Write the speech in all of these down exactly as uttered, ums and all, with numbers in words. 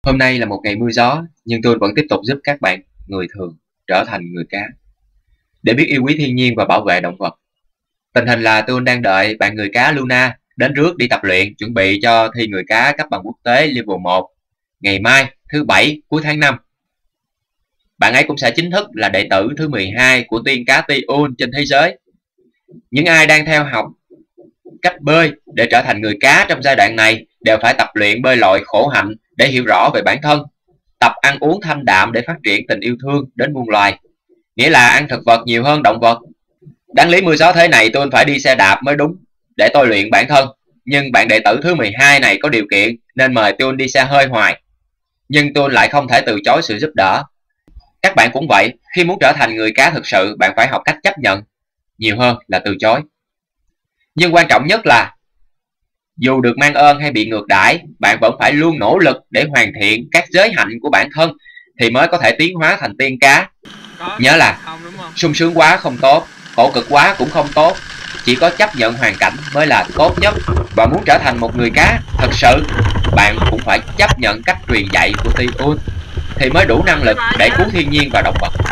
Hôm nay là một ngày mưa gió, nhưng tôi vẫn tiếp tục giúp các bạn, người thường, trở thành người cá, để biết yêu quý thiên nhiên và bảo vệ động vật. Tình hình là tôi đang đợi bạn người cá Luna đến trước đi tập luyện, chuẩn bị cho thi người cá cấp bằng quốc tế level một ngày mai, thứ bảy cuối tháng năm. Bạn ấy cũng sẽ chính thức là đệ tử thứ mười hai của tiên cá Tiun trên thế giới. Những ai đang theo học cách bơi để trở thành người cá trong giai đoạn này đều phải tập luyện bơi lội khổ hạnh để hiểu rõ về bản thân, tập ăn uống thanh đạm để phát triển tình yêu thương đến muôn loài, nghĩa là ăn thực vật nhiều hơn động vật. Đáng lý mưa gió thế này tôi phải đi xe đạp mới đúng để tôi luyện bản thân, nhưng bạn đệ tử thứ mười hai này có điều kiện nên mời tôi đi xe hơi hoài, nhưng tôi lại không thể từ chối sự giúp đỡ. Các bạn cũng vậy, khi muốn trở thành người cá thực sự bạn phải học cách chấp nhận nhiều hơn là từ chối. Nhưng quan trọng nhất là dù được mang ơn hay bị ngược đãi, bạn vẫn phải luôn nỗ lực để hoàn thiện các giới hạnh của bản thân thì mới có thể tiến hóa thành tiên cá. Nhớ là sung sướng quá không tốt, khổ cực quá cũng không tốt, chỉ có chấp nhận hoàn cảnh mới là tốt nhất. Và muốn trở thành một người cá thật sự, bạn cũng phải chấp nhận cách truyền dạy của Tiun thì mới đủ năng lực để cứu thiên nhiên và động vật.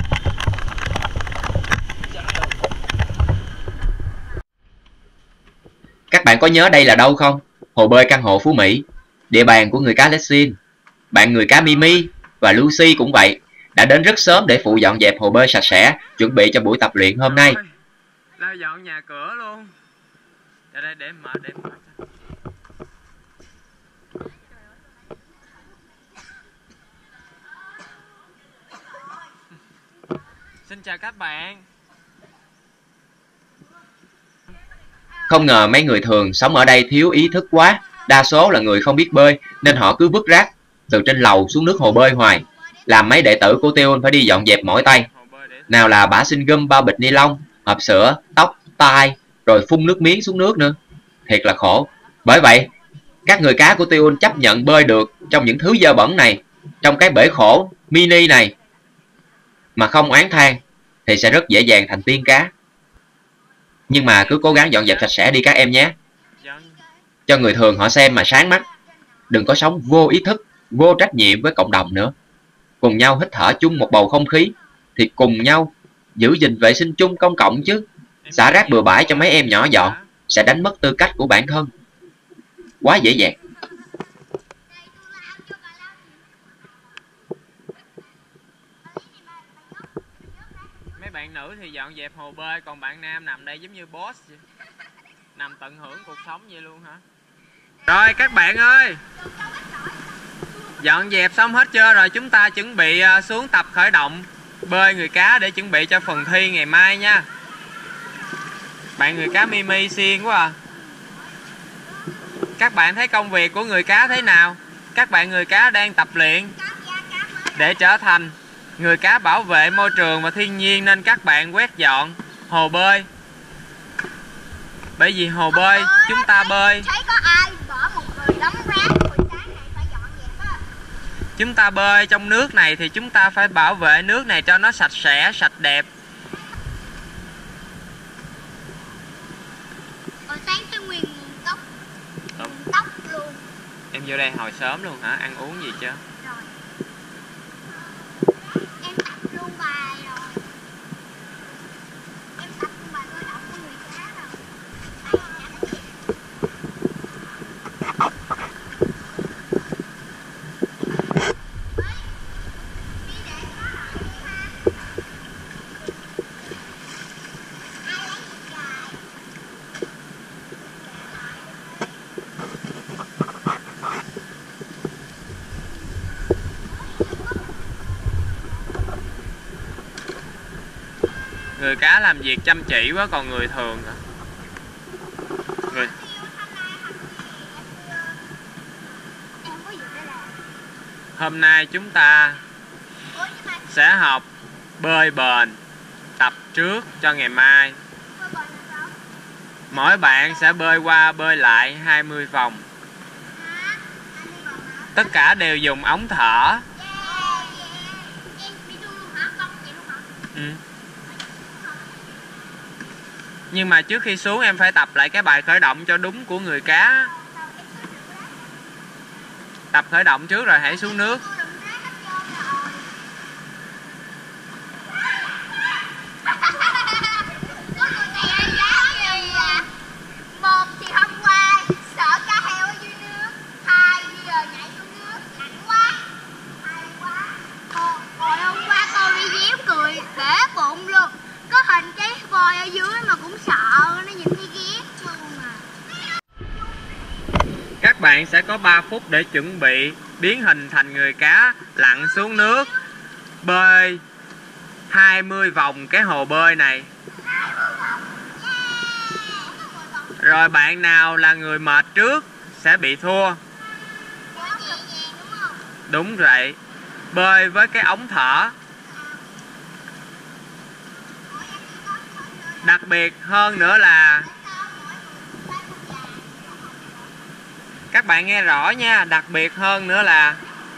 Các bạn có nhớ đây là đâu không? Hồ bơi căn hộ Phú Mỹ, địa bàn của người cá Lexin. Bạn người cá Mimi và Lucy cũng vậy, đã đến rất sớm để phụ dọn dẹp hồ bơi sạch sẽ, chuẩn bị cho buổi tập luyện hôm nay. Lau dọn nhà cửa luôn. Để đây để mở để mở. Xin chào các bạn. Không ngờ mấy người thường sống ở đây thiếu ý thức quá, đa số là người không biết bơi nên họ cứ vứt rác từ trên lầu xuống nước hồ bơi hoài, làm mấy đệ tử của Tiun phải đi dọn dẹp mỏi tay. Nào là bã xin gum, bao bịch ni lông, hộp sữa, tóc, tai, rồi phun nước miếng xuống nước nữa. Thiệt là khổ. Bởi vậy, các người cá của Tiun chấp nhận bơi được trong những thứ dơ bẩn này, trong cái bể khổ mini này, mà không oán than thì sẽ rất dễ dàng thành tiên cá. Nhưng mà cứ cố gắng dọn dẹp sạch sẽ đi các em nhé, cho người thường họ xem mà sáng mắt. Đừng có sống vô ý thức, vô trách nhiệm với cộng đồng nữa. Cùng nhau hít thở chung một bầu không khí thì cùng nhau giữ gìn vệ sinh chung công cộng chứ. Xả rác bừa bãi cho mấy em nhỏ dọn sẽ đánh mất tư cách của bản thân. Quá dễ dàng. Mấy bạn nữ thì dọn dẹp hồ bơi, còn bạn nam nằm đây giống như boss vậy. Nằm tận hưởng cuộc sống vậy luôn hả? Rồi các bạn ơi, dọn dẹp xong hết chưa? Rồi chúng ta chuẩn bị xuống tập khởi động bơi người cá để chuẩn bị cho phần thi ngày mai nha. Bạn người cá Mimi xiên quá à. Các bạn thấy công việc của người cá thế nào? Các bạn người cá đang tập luyện để trở thành người cá bảo vệ môi trường và thiên nhiên, nên các bạn quét dọn hồ bơi. Bởi vì hồ bơi chúng ta bơi, chúng ta bơi trong nước này thì chúng ta phải bảo vệ nước này cho nó sạch sẽ, sạch đẹp. Em vô đây hồi sớm luôn hả? Ăn uống gì chưa? Người cá làm việc chăm chỉ quá, còn người thường hả? Người... Hôm nay chúng ta sẽ học bơi bền, tập trước cho ngày mai. Mỗi bạn sẽ bơi qua bơi lại hai mươi vòng. Tất cả đều dùng ống thở. Ừ. Nhưng mà trước khi xuống em phải tập lại cái bài khởi động cho đúng của người cá. Tập khởi động trước rồi hãy xuống nước. Một thì hôm qua sợ cá heo ở dưới nước, hai bây giờ nhảy xuống nước lạnh quá, hay quá. Hồi, hồi hôm qua con đi déo cười bể bụng luôn, có hình cái voi ở dưới mà cũng sợ, nó nhìn thấy ghét luôn à. Các bạn sẽ có ba phút để chuẩn bị biến hình thành người cá lặn xuống nước, bơi hai mươi vòng cái hồ bơi này. Rồi bạn nào là người mệt trước sẽ bị thua. Đúng vậy. Bơi với cái ống thở. Đặc biệt hơn nữa là các bạn nghe rõ nha, đặc biệt hơn nữa là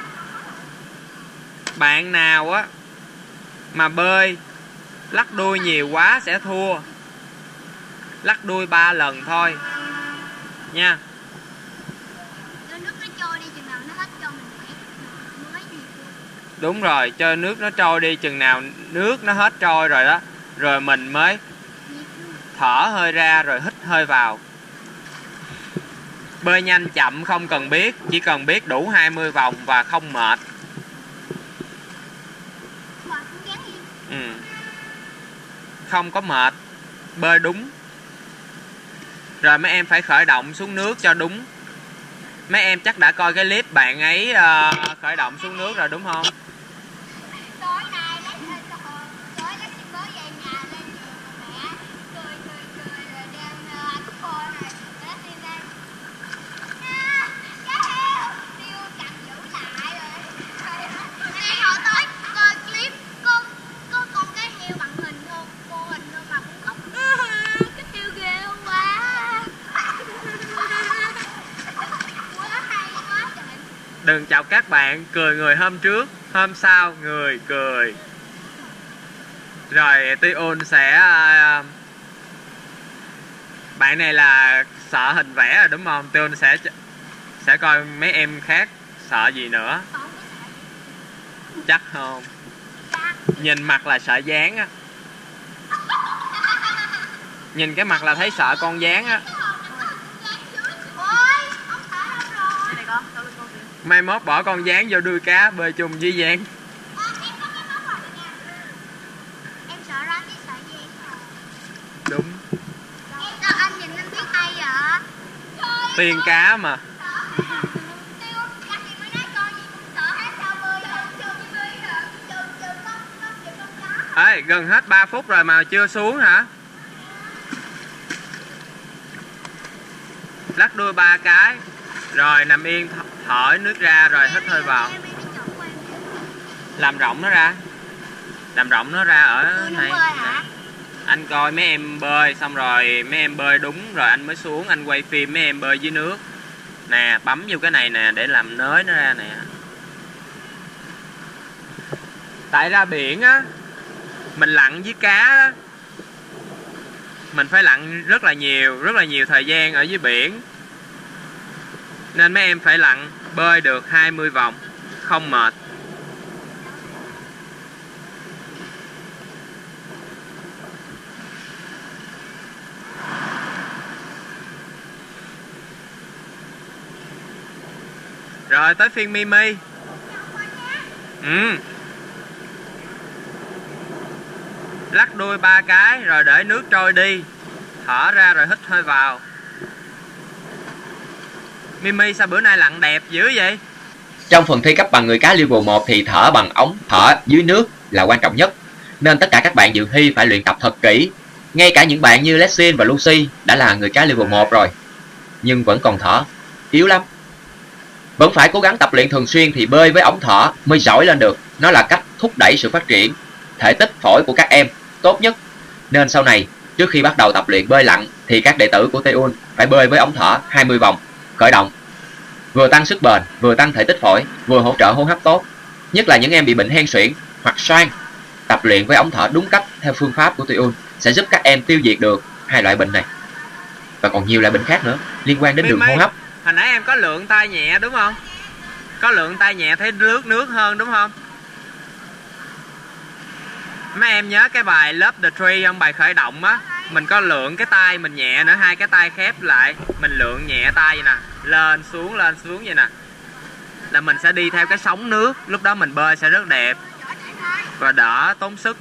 bạn nào á mà bơi lắc đuôi nhiều quá sẽ thua. Lắc đuôi ba lần thôi nha. Đúng rồi, cho nước nó trôi đi, chừng nào nước nó hết trôi rồi đó, rồi mình mới thở hơi ra rồi hít hơi vào. Bơi nhanh chậm không cần biết, chỉ cần biết đủ hai mươi vòng và không mệt. Ừ. Không có mệt, bơi đúng. Rồi mấy em phải khởi động xuống nước cho đúng. Mấy em chắc đã coi cái clip bạn ấy uh, khởi động xuống nước rồi đúng không? Đừng chọc các bạn, cười người hôm trước, hôm sau người cười. Rồi Tiun sẽ... Bạn này là sợ hình vẽ rồi đúng không? Tiun sẽ sẽ coi mấy em khác sợ gì nữa. Chắc không? Nhìn mặt là sợ gián á. Nhìn cái mặt là thấy sợ con gián á. Mai mốt bỏ con gián vô đuôi cá bơi chung với gián. Em sợ rắn với sợ gián. Đúng. Sao anh nhìn anh biết hay vậy? Tiên cá mà. Ê, gần hết ba phút rồi mà chưa xuống hả? Lắc đuôi ba cái. Rồi nằm yên thở nước ra rồi hít hơi vào. Làm rộng nó ra. Làm rộng nó ra ở này. Anh coi mấy em bơi xong rồi mấy em bơi đúng rồi anh mới xuống anh quay phim mấy em bơi dưới nước. Nè, bấm vô cái này nè để làm nới nó ra nè. Tại ra biển á, mình lặn với cá á, mình phải lặn rất là nhiều, rất là nhiều thời gian ở dưới biển. Nên mấy em phải lặn bơi được hai mươi vòng, không mệt. Rồi tới phiên Mimi. Ừ. Lắc đuôi ba cái rồi để nước trôi đi. Thở ra rồi hít hơi vào. Mimi sao bữa nay lặn đẹp dữ vậy? Trong phần thi cấp bằng người cá level một thì thở bằng ống thở dưới nước là quan trọng nhất. Nên tất cả các bạn dự thi phải luyện tập thật kỹ. Ngay cả những bạn như Lexin và Lucy đã là người cá level một rồi, nhưng vẫn còn thở yếu lắm. Vẫn phải cố gắng tập luyện thường xuyên thì bơi với ống thở mới giỏi lên được. Nó là cách thúc đẩy sự phát triển thể tích phổi của các em tốt nhất. Nên sau này, trước khi bắt đầu tập luyện bơi lặn thì các đệ tử của Tiun phải bơi với ống thở hai mươi vòng khởi động. Vừa tăng sức bền, vừa tăng thể tích phổi, vừa hỗ trợ hô hấp tốt. Nhất là những em bị bệnh hen suyễn hoặc xoang. Tập luyện với ống thở đúng cách theo phương pháp của Tiun sẽ giúp các em tiêu diệt được hai loại bệnh này. Và còn nhiều loại bệnh khác nữa liên quan đến đường hô hấp. Hồi nãy em có lượn tay nhẹ đúng không? Có lượng tay nhẹ thấy lướt nước hơn đúng không? Mấy em nhớ cái bài Love the Tree không? Bài khởi động á. Mình có lượng cái tay mình nhẹ nữa, hai cái tay khép lại. Mình lượng nhẹ tay vậy nè. Lên xuống lên xuống vậy nè. Là mình sẽ đi theo cái sóng nước. Lúc đó mình bơi sẽ rất đẹp và đỡ tốn sức.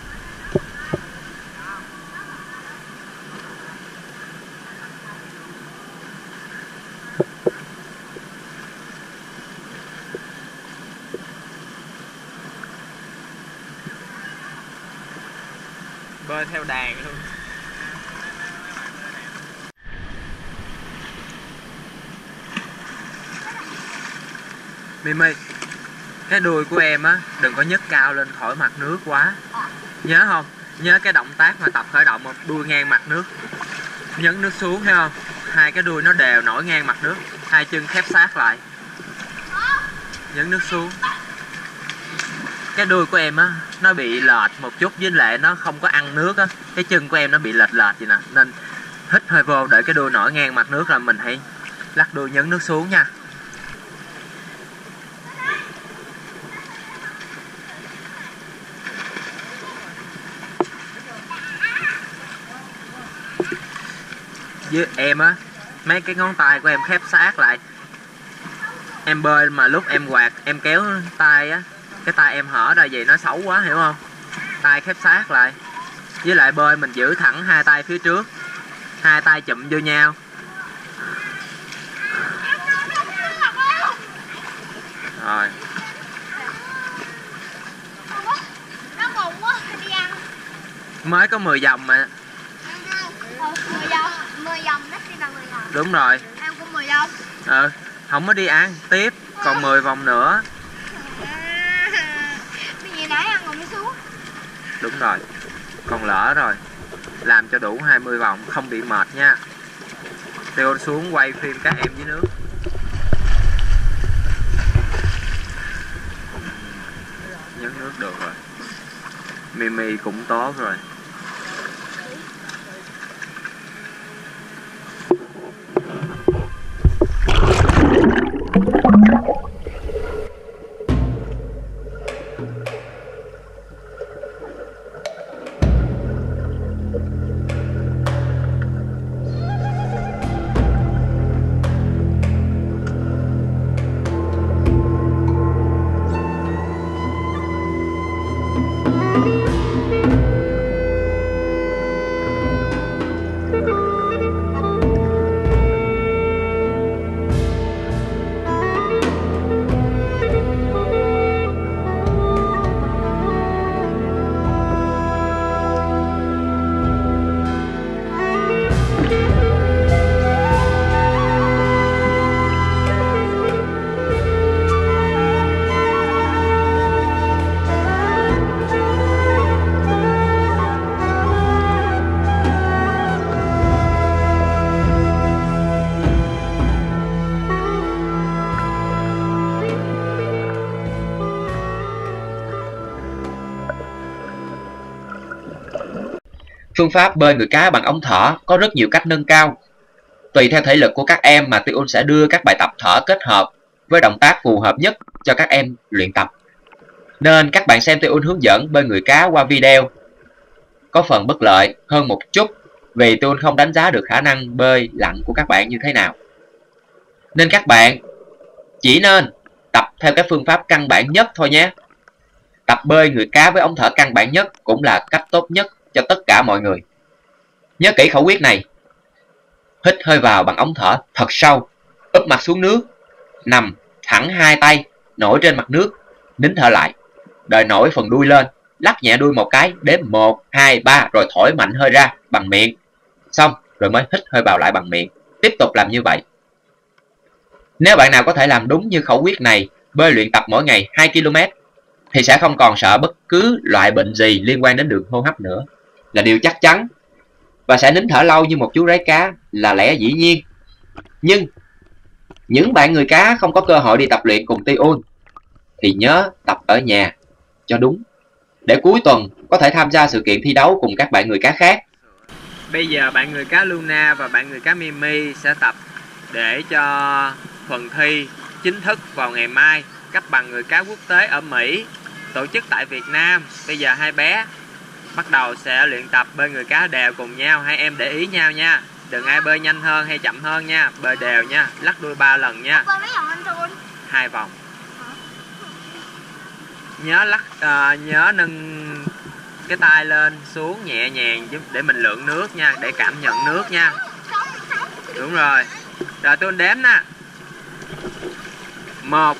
Bơi theo đàn luôn. Mimi, cái đuôi của em á đừng có nhấc cao lên khỏi mặt nước quá. Nhớ không? Nhớ cái động tác mà tập khởi động, một đuôi ngang mặt nước. Nhấn nước xuống thấy không? Hai cái đuôi nó đều nổi ngang mặt nước. Hai chân khép sát lại. Nhấn nước xuống. Cái đuôi của em á nó bị lệch một chút, với lại nó không có ăn nước á. Cái chân của em nó bị lệch lệch vậy nè. Nên hít hơi vô để cái đuôi nổi ngang mặt nước là mình hãy lắc đuôi nhấn nước xuống nha. Với em á, mấy cái ngón tay của em khép sát lại. Em bơi mà lúc em quạt, em kéo tay á, cái tay em hở ra vậy nó xấu quá, hiểu không? Tay khép sát lại. Với lại bơi mình giữ thẳng hai tay phía trước, hai tay chụm vô nhau. Rồi. Nó buồn quá, đi ăn. Mới có mười vòng mà. mười vòng, mười vòng, nó đi bằng mười vòng. Đúng rồi. Em cũng mười vòng. Ừ, không có đi ăn, tiếp, còn mười vòng nữa. Cái gì nãy ăn rồi mới xuống. Đúng rồi. Còn lỡ rồi. Làm cho đủ hai mươi vòng, không bị mệt nha. Tiêu xuống quay phim các em dưới nước. Nhấn nước được rồi. Mimi cũng tốt rồi. Phương pháp bơi người cá bằng ống thở có rất nhiều cách nâng cao. Tùy theo thể lực của các em mà Tiêu sẽ đưa các bài tập thở kết hợp với động tác phù hợp nhất cho các em luyện tập. Nên các bạn xem Tiêu hướng dẫn bơi người cá qua video có phần bất lợi hơn một chút, vì Tiêu không đánh giá được khả năng bơi lặn của các bạn như thế nào. Nên các bạn chỉ nên tập theo cái phương pháp căn bản nhất thôi nhé. Tập bơi người cá với ống thở căn bản nhất cũng là cách tốt nhất cho tất cả mọi người. Nhớ kỹ khẩu quyết này. Hít hơi vào bằng ống thở thật sâu, úp mặt xuống nước, nằm thẳng hai tay nổi trên mặt nước, nín thở lại, đợi nổi phần đuôi lên, lắc nhẹ đuôi một cái, đếm một, hai, ba rồi thổi mạnh hơi ra bằng miệng. Xong rồi mới hít hơi vào lại bằng miệng. Tiếp tục làm như vậy. Nếu bạn nào có thể làm đúng như khẩu quyết này, bơi luyện tập mỗi ngày hai ki lô mét, thì sẽ không còn sợ bất cứ loại bệnh gì liên quan đến đường hô hấp nữa, là điều chắc chắn. Và sẽ nín thở lâu như một chú rái cá là lẽ dĩ nhiên. Nhưng những bạn người cá không có cơ hội đi tập luyện cùng Tiun thì nhớ tập ở nhà cho đúng, để cuối tuần có thể tham gia sự kiện thi đấu cùng các bạn người cá khác. Bây giờ bạn người cá Luna và bạn người cá Mimi sẽ tập để cho phần thi chính thức vào ngày mai, cấp bằng người cá quốc tế ở Mỹ, tổ chức tại Việt Nam. Bây giờ hai bé bắt đầu sẽ luyện tập bơi người cá đều cùng nhau. Hai em để ý nhau nha, đừng ai bơi nhanh hơn hay chậm hơn nha, bơi đều nha, lắc đuôi ba lần nha. Hai vòng. Nhớ lắc uh, nhớ nâng cái tay lên xuống nhẹ nhàng để mình lượng nước nha, để cảm nhận nước nha. Đúng rồi. Rồi tôi đếm nè. Một.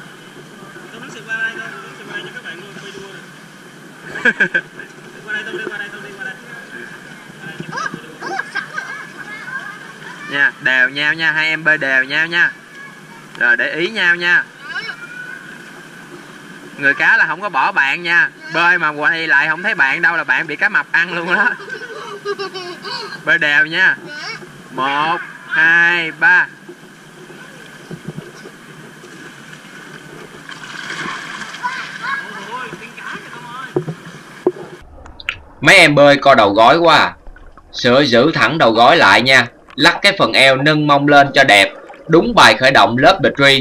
Nha, đều nhau nha, hai em bơi đều nhau nha. Rồi để ý nhau nha. Người cá là không có bỏ bạn nha. Bơi mà quay lại không thấy bạn đâu là bạn bị cá mập ăn luôn đó. Bơi đều nha. Một, hai, ba. Mấy em bơi co đầu gối quá à. Sửa giữ thẳng đầu gối lại nha. Lắc cái phần eo nâng mông lên cho đẹp. Đúng bài khởi động lớp Petri.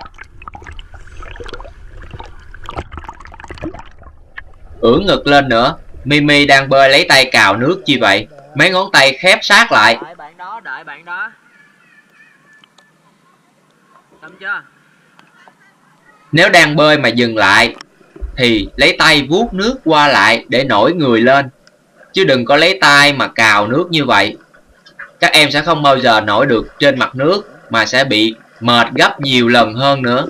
Ưỡn ngực lên nữa. Mimi đang bơi lấy tay cào nước chi vậy? Mấy ngón tay khép sát lại. Đợi bạn đó, đợi bạn đó. Xong chưa? Nếu đang bơi mà dừng lại thì lấy tay vuốt nước qua lại để nổi người lên. Chứ đừng có lấy tay mà cào nước như vậy. Các em sẽ không bao giờ nổi được trên mặt nước, mà sẽ bị mệt gấp nhiều lần hơn nữa.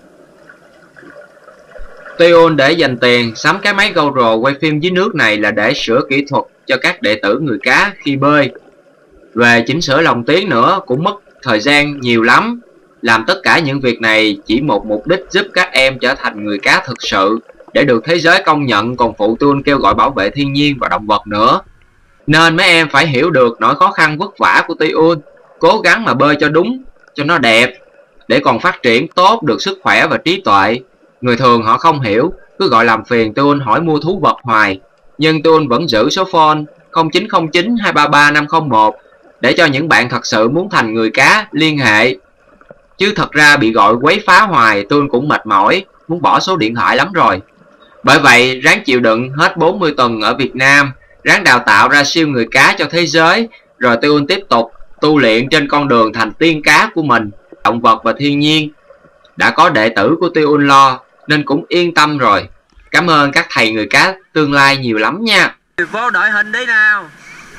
Tuyên để dành tiền sắm cái máy GoPro quay phim dưới nước này là để sửa kỹ thuật cho các đệ tử người cá khi bơi. Về chỉnh sửa lồng tiếng nữa cũng mất thời gian nhiều lắm. Làm tất cả những việc này chỉ một mục đích giúp các em trở thành người cá thực sự, để được thế giới công nhận, còn phụ Tuyên kêu gọi bảo vệ thiên nhiên và động vật nữa. Nên mấy em phải hiểu được nỗi khó khăn vất vả của Tuyên, cố gắng mà bơi cho đúng, cho nó đẹp, để còn phát triển tốt được sức khỏe và trí tuệ. Người thường họ không hiểu, cứ gọi làm phiền Tuyên hỏi mua thú vật hoài. Nhưng Tuyên vẫn giữ số phone không chín không chín hai ba ba năm không một để cho những bạn thật sự muốn thành người cá liên hệ. Chứ thật ra bị gọi quấy phá hoài, Tuyên cũng mệt mỏi, muốn bỏ số điện thoại lắm rồi. Bởi vậy ráng chịu đựng hết bốn mươi tuần ở Việt Nam, ráng đào tạo ra siêu người cá cho thế giới, rồi Tuyên tiếp tục tu luyện trên con đường thành tiên cá của mình. Động vật và thiên nhiên đã có đệ tử của Tuyên lo, nên cũng yên tâm rồi. Cảm ơn các thầy người cá tương lai nhiều lắm nha. Vô đội hình đi nào.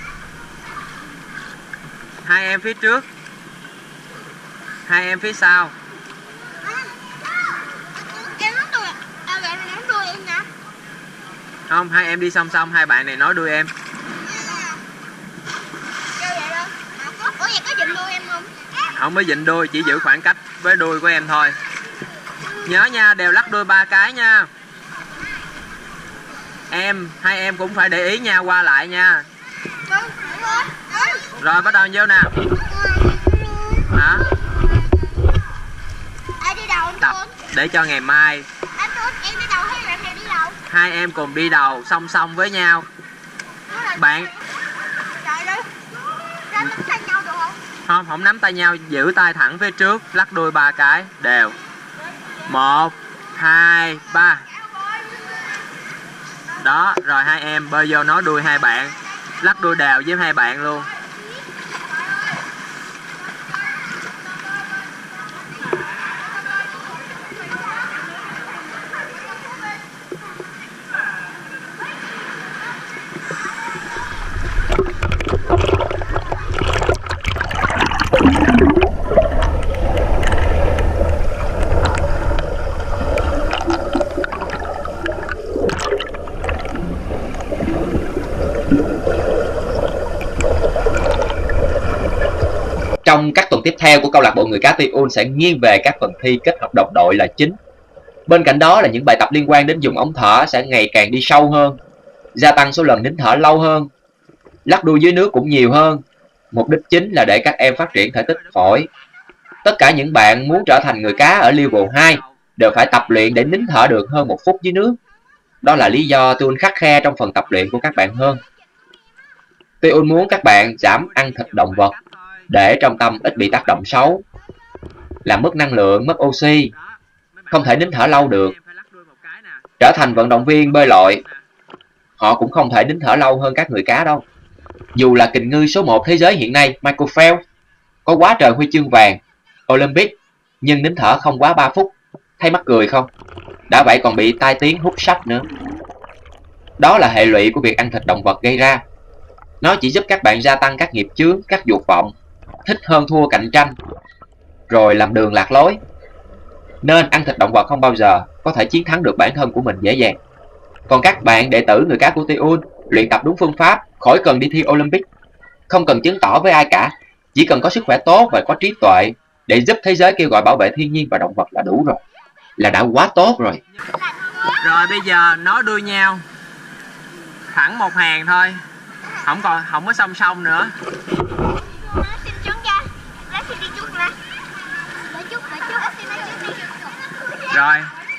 Hai em phía trước, hai em phía sau. Không, hai em đi song song, hai bạn này nói đuôi em. Ủa vậy có dịnh đuôi em không? Không có dịnh đuôi, chỉ giữ khoảng cách với đuôi của em thôi. Nhớ nha, đều lắc đuôi ba cái nha. Em, hai em cũng phải để ý nhau qua lại nha. Rồi bắt đầu vô nào. Hả? Tập để cho ngày mai hai em cùng đi đầu song song với nhau. Bạn không, không nắm tay nhau, giữ tay thẳng phía trước, lắc đuôi ba cái đều. Một, hai, ba. Đó, rồi hai em bơi vô nói đuôi hai bạn, lắc đuôi đều với hai bạn luôn. Trong các tuần tiếp theo của câu lạc bộ người cá Tuyên sẽ nghiêng về các phần thi kết hợp đồng đội là chính. Bên cạnh đó là những bài tập liên quan đến dùng ống thở sẽ ngày càng đi sâu hơn, gia tăng số lần nín thở lâu hơn, lắc đuôi dưới nước cũng nhiều hơn. Mục đích chính là để các em phát triển thể tích phổi. Tất cả những bạn muốn trở thành người cá ở level hai đều phải tập luyện để nín thở được hơn một phút dưới nước. Đó là lý do Tuyên khắt khe trong phần tập luyện của các bạn hơn. Tuyên muốn các bạn giảm ăn thịt động vật để trong tâm ít bị tác động xấu. làm mất năng lượng, mất oxy, không thể nín thở lâu được. Trở thành vận động viên bơi lội, họ cũng không thể nín thở lâu hơn các người cá đâu. Dù là kình ngư số một thế giới hiện nay Michael Phelps có quá trời huy chương vàng Olympic, nhưng nín thở không quá ba phút. Thấy mắc cười không? Đã vậy còn bị tai tiếng hút sách nữa. Đó là hệ lụy của việc ăn thịt động vật gây ra. Nó chỉ giúp các bạn gia tăng các nghiệp chướng, các dục vọng, thích hơn thua cạnh tranh, rồi làm đường lạc lối. Nên ăn thịt động vật không bao giờ có thể chiến thắng được bản thân của mình dễ dàng. Còn các bạn đệ tử người cá của Tiun luyện tập đúng phương pháp, khỏi cần đi thi Olympic, không cần chứng tỏ với ai cả, chỉ cần có sức khỏe tốt và có trí tuệ để giúp thế giới kêu gọi bảo vệ thiên nhiên và động vật là đủ rồi, là đã quá tốt rồi. Rồi bây giờ nối đuôi nhau thẳng một hàng thôi, không còn không có song song nữa. Rồi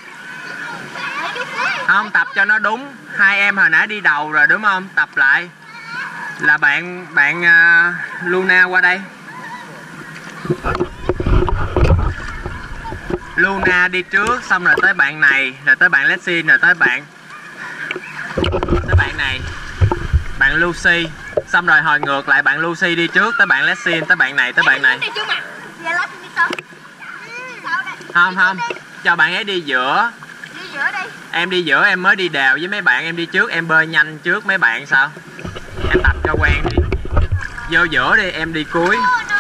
không, tập cho nó đúng. Hai em hồi nãy đi đầu rồi đúng không? Tập lại là bạn bạn uh, Luna qua đây. Luna đi trước, xong rồi tới bạn này, rồi tới bạn Lexin, rồi tới bạn tới bạn này, bạn Lucy, xong rồi hồi ngược lại bạn Lucy đi trước, tới bạn Lexin, tới bạn này, tới bạn này. Không không, cho bạn ấy đi giữa. Em đi giữa, em mới đi đều với mấy bạn, em đi trước, em bơi nhanh trước mấy bạn sao? Em tập cho quen đi. Vô giữa đi, em đi cuối.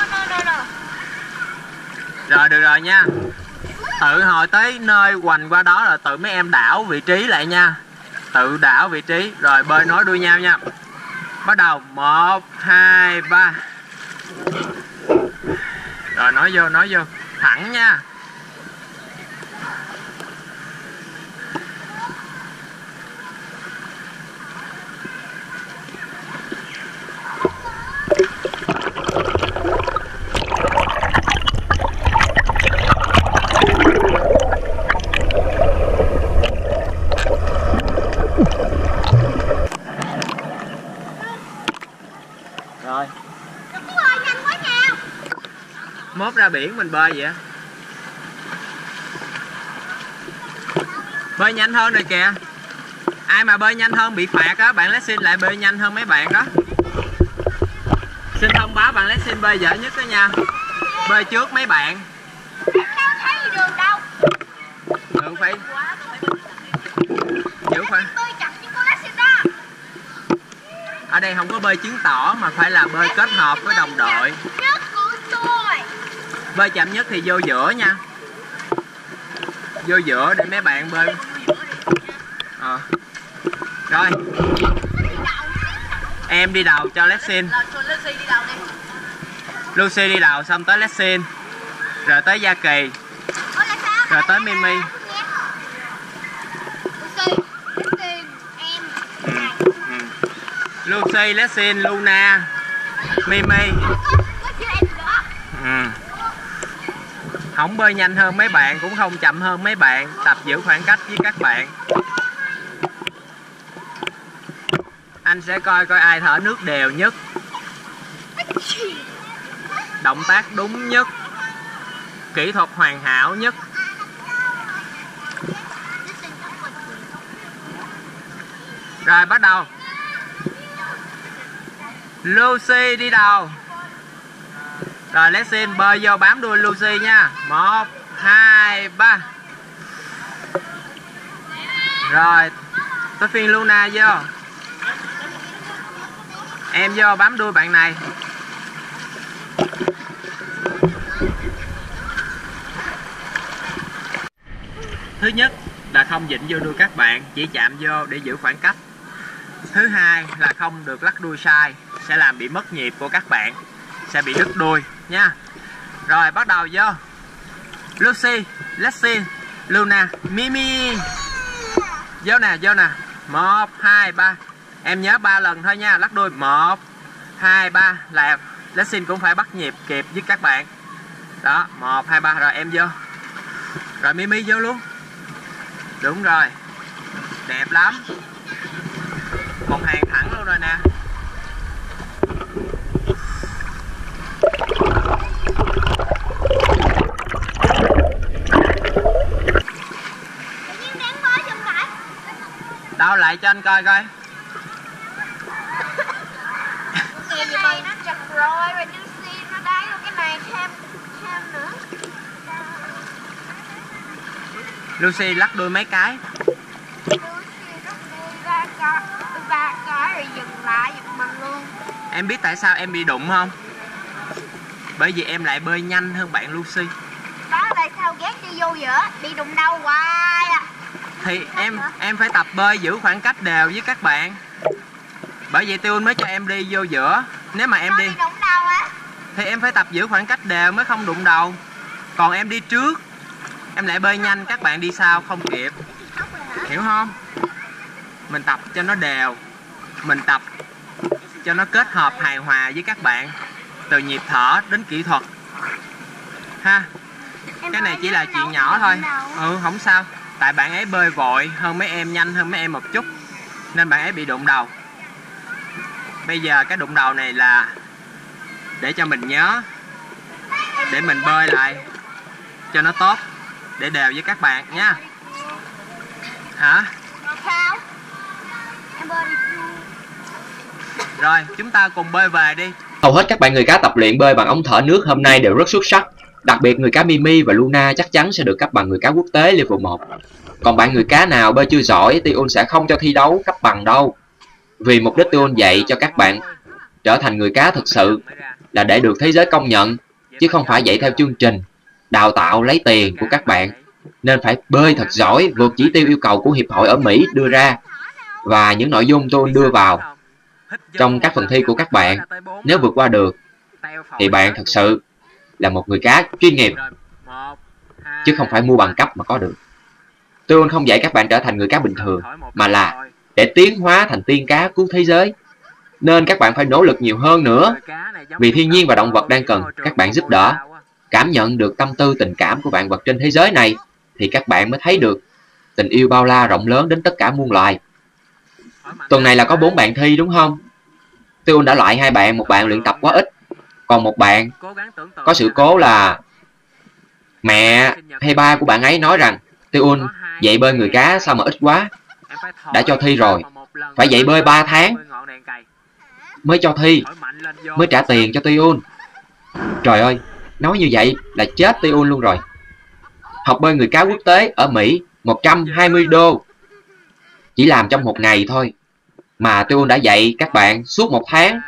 Rồi được rồi nha. Tự hồi tới nơi hoành qua đó rồi tự mấy em đảo vị trí lại nha. Tự đảo vị trí, rồi bơi nối đuôi nhau nha. Bắt đầu, một, hai, ba. Rồi nói vô, nói vô. Thẳng nha. Rồi. Mốt ra biển mình bơi vậy. Bơi nhanh hơn rồi kìa. Ai mà bơi nhanh hơn bị phạt á, bạn Lexin lại bơi nhanh hơn mấy bạn đó. Xin thông báo bạn Lexin bơi dở nhất đó nha. Bơi trước mấy bạn. Đường phải giữ phải. Ở đây không có bơi chứng tỏ mà phải là bơi kết hợp với đồng đội. Bơi chậm nhất thì vô giữa nha. Vô giữa để mấy bạn bơi. À. Rồi. Em đi đầu cho Lexin. Lucy đi đầu xong tới Lexin. Rồi tới Gia Kỳ. Rồi tới Mimi. Lucy, Lexin, Luna, Mimi. Ừ. Không bơi nhanh hơn mấy bạn, cũng không chậm hơn mấy bạn. Tập giữ khoảng cách với các bạn. Anh sẽ coi coi ai thở nước đều nhất, động tác đúng nhất, kỹ thuật hoàn hảo nhất. Rồi bắt đầu. Lucy đi đầu. Rồi Lexin bơi vô bám đuôi Lucy nha. Một, hai, ba. Rồi tới phiên Luna vô. Em vô bám đuôi bạn này. Thứ nhất là không vịn vô đuôi các bạn, chỉ chạm vô để giữ khoảng cách. Thứ hai là không được lắc đuôi sai, sẽ làm bị mất nhịp của các bạn, sẽ bị đứt đuôi nha. Rồi bắt đầu vô. Lucy, Lexin, Luna, Mimi. Vô nè, vô nè. Một, hai, ba. Em nhớ ba lần thôi nha, lắc đuôi. Một, hai, ba. Là Lexin cũng phải bắt nhịp kịp với các bạn. Đó, một, hai, ba. Rồi em vô. Rồi Mimi vô luôn. Đúng rồi. Đẹp lắm. Một hàng thẳng luôn rồi nè. Đâu lại cho anh coi coi. Cái này nó chặt rồi, rồi Lucy nó đáy vô cái này thêm thêm nữa. Lucy lắc đuôi mấy cái. Lucy nó đuôi ba cái, ba cái rồi dừng lại giật mình luôn. Em biết tại sao em bị đụng không? Bởi vì em lại bơi nhanh hơn bạn Lucy. Đó tại sao ghét đi vô giữa, bị đụng đâu hoài à. Thì em em phải tập bơi giữ khoảng cách đều với các bạn. Bởi vậy Tiêu mới cho em đi vô giữa. Nếu mà em Có đi đi đụng đâu á. thì em phải tập giữ khoảng cách đều mới không đụng đầu. Còn em đi trước, em lại bơi nhanh, các bạn đi sau không kịp. Hiểu không? Mình tập cho nó đều. Mình tập cho nó kết hợp hài hòa với các bạn. Từ nhịp thở đến kỹ thuật ha. Cái này chỉ là chuyện nhỏ thôi. Ừ, không sao. Tại bạn ấy bơi vội hơn mấy em, nhanh hơn mấy em một chút, nên bạn ấy bị đụng đầu. Bây giờ cái đụng đầu này là để cho mình nhớ, để mình bơi lại cho nó tốt, để đều với các bạn nha. Hả? Sao? Em bơi đi. Rồi, chúng ta cùng bơi về đi. Hầu hết các bạn người cá tập luyện bơi bằng ống thở nước hôm nay đều rất xuất sắc. Đặc biệt người cá Mimi và Luna chắc chắn sẽ được cấp bằng người cá quốc tế level một. Còn bạn người cá nào bơi chưa giỏi, Tion sẽ không cho thi đấu cấp bằng đâu. Vì mục đích Tion dạy cho các bạn trở thành người cá thực sự là để được thế giới công nhận, chứ không phải dạy theo chương trình đào tạo lấy tiền của các bạn. Nên phải bơi thật giỏi, vượt chỉ tiêu yêu cầu của Hiệp hội ở Mỹ đưa ra. Và những nội dung Tion đưa vào trong các phần thi của các bạn, nếu vượt qua được thì bạn thật sự là một người cá chuyên nghiệp, chứ không phải mua bằng cấp mà có được. Tôi không dạy các bạn trở thành người cá bình thường, mà là để tiến hóa thành tiên cá cứu thế giới. Nên các bạn phải nỗ lực nhiều hơn nữa. Vì thiên nhiên và động vật đang cần các bạn giúp đỡ. Cảm nhận được tâm tư tình cảm của vạn vật trên thế giới này, thì các bạn mới thấy được tình yêu bao la rộng lớn đến tất cả muôn loài. Tuần này là có bốn bạn thi đúng không? Tôi đã loại hai bạn, một bạn luyện tập quá ít, còn một bạn có sự cố là mẹ hay ba của bạn ấy nói rằng Tiêu dạy bơi người cá sao mà ít quá, đã cho thi rồi, phải dạy bơi ba tháng mới cho thi, mới trả tiền cho Tiêu. Trời ơi, nói như vậy là chết Tiêu luôn rồi. Học bơi người cá quốc tế ở Mỹ một trăm hai mươi đô, chỉ làm trong một ngày thôi, mà Tiêu đã dạy các bạn suốt một tháng,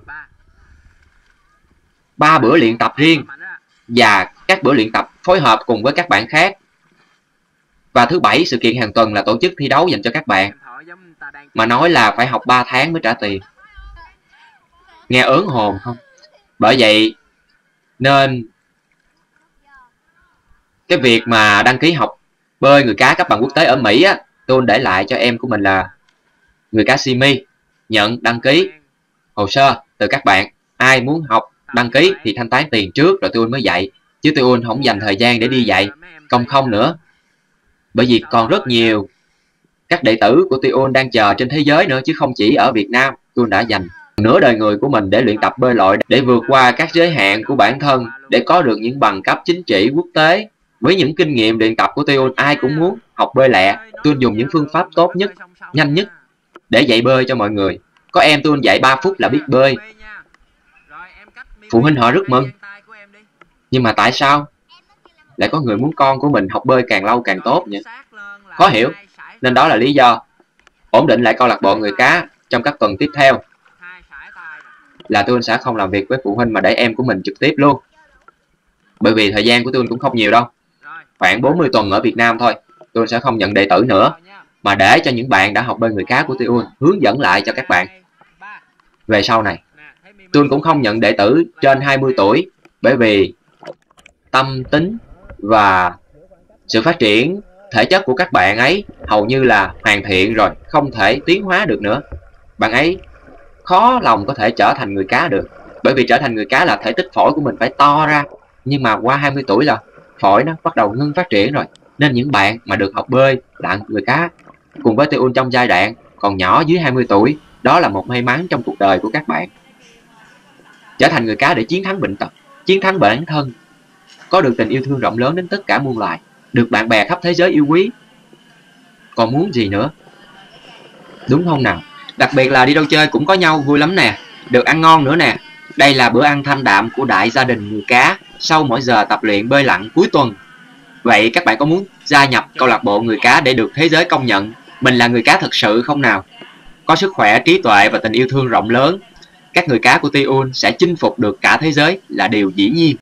ba bữa luyện tập riêng và các bữa luyện tập phối hợp cùng với các bạn khác. Và thứ bảy sự kiện hàng tuần là tổ chức thi đấu dành cho các bạn, mà nói là phải học ba tháng mới trả tiền. Nghe ớn hồn không? Bởi vậy nên cái việc mà đăng ký học bơi người cá cấp bằng quốc tế ở Mỹ á, tôi để lại cho em của mình là người cá Simi nhận đăng ký hồ sơ từ các bạn. Ai muốn học đăng ký thì thanh toán tiền trước rồi tôi mới dạy, chứ tôi không dành thời gian để đi dạy công không nữa. Bởi vì còn rất nhiều các đệ tử của Tion đang chờ trên thế giới nữa, chứ không chỉ ở Việt Nam. Tôi đã dành nửa đời người của mình để luyện tập bơi lội, để vượt qua các giới hạn của bản thân, để có được những bằng cấp chính trị quốc tế. Với những kinh nghiệm luyện tập của Tion, ai cũng muốn học bơi lẹ. Tôi dùng những phương pháp tốt nhất, nhanh nhất để dạy bơi cho mọi người. Có em tôi dạy ba phút là biết bơi. Phụ huynh họ rất mừng. Nhưng mà tại sao lại có người muốn con của mình học bơi càng lâu càng tốt nhỉ? Khó hiểu. Nên đó là lý do ổn định lại câu lạc bộ người cá trong các tuần tiếp theo là tôi sẽ không làm việc với phụ huynh mà để em của mình trực tiếp luôn. Bởi vì thời gian của tôi cũng không nhiều đâu, khoảng bốn mươi tuần ở Việt Nam thôi. Tôi sẽ không nhận đệ tử nữa, mà để cho những bạn đã học bơi người cá của tôi hướng dẫn lại cho các bạn về sau này. Tôi cũng không nhận đệ tử trên hai mươi tuổi, bởi vì tâm tính và sự phát triển thể chất của các bạn ấy hầu như là hoàn thiện rồi, không thể tiến hóa được nữa. Bạn ấy khó lòng có thể trở thành người cá được, bởi vì trở thành người cá là thể tích phổi của mình phải to ra. Nhưng mà qua hai mươi tuổi là phổi nó bắt đầu ngưng phát triển rồi. Nên những bạn mà được học bơi lặn người cá cùng với Tion trong giai đoạn còn nhỏ dưới hai mươi tuổi, đó là một may mắn trong cuộc đời của các bạn. Trở thành người cá để chiến thắng bệnh tật, chiến thắng bản thân, có được tình yêu thương rộng lớn đến tất cả muôn loài, được bạn bè khắp thế giới yêu quý. Còn muốn gì nữa? đúng không nào? Đặc biệt là đi đâu chơi cũng có nhau vui lắm nè, được ăn ngon nữa nè. Đây là bữa ăn thanh đạm của đại gia đình người cá sau mỗi giờ tập luyện bơi lặn cuối tuần. Vậy các bạn có muốn gia nhập câu lạc bộ người cá để được thế giới công nhận mình là người cá thật sự không nào? Có sức khỏe, trí tuệ và tình yêu thương rộng lớn, các người cá của Ti Un sẽ chinh phục được cả thế giới là điều dĩ nhiên.